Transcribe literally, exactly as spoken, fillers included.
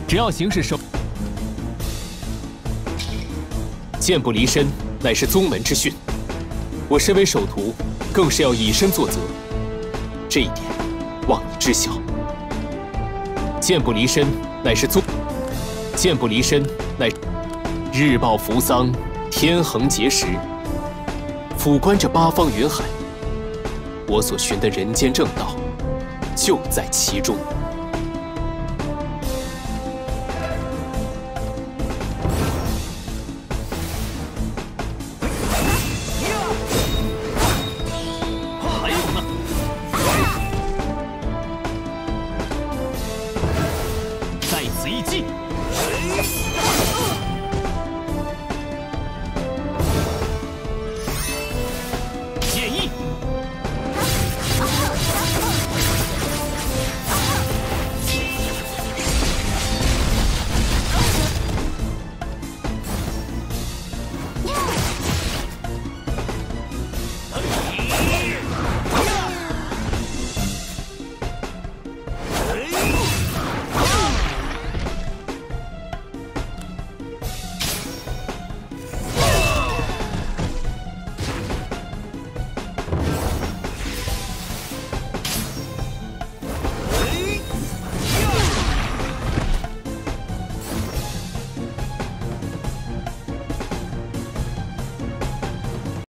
只要行事守， 剑不离身，乃是宗门之训。我身为首徒，更是要以身作则。这一点，望你知晓。剑不离身，乃是宗；剑不离身，乃日报扶桑，天恒劫时。俯观这八方云海，我所寻的人间正道，就在其中。